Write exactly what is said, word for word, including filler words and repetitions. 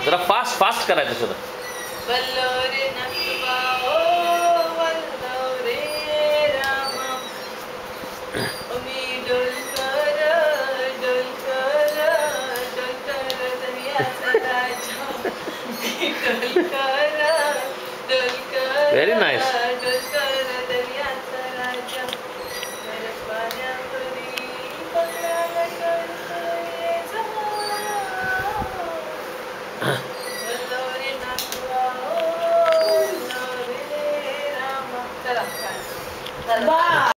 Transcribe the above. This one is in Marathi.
जरा फास्ट फास्ट करायचं सुद्धा. वल्लोरे नटवा ओ वल्लोरे रामा मी डोलकर डोलकर डोलकर दर्याचा राजा डोलकर डोलकर व्हेरी नाईस. डोलकर दर्याचा राजा घर पाण्यावरी पकडाला डोलकरे जा वल्लोरे नटवा ओ वल्लोरे रामा. चला चला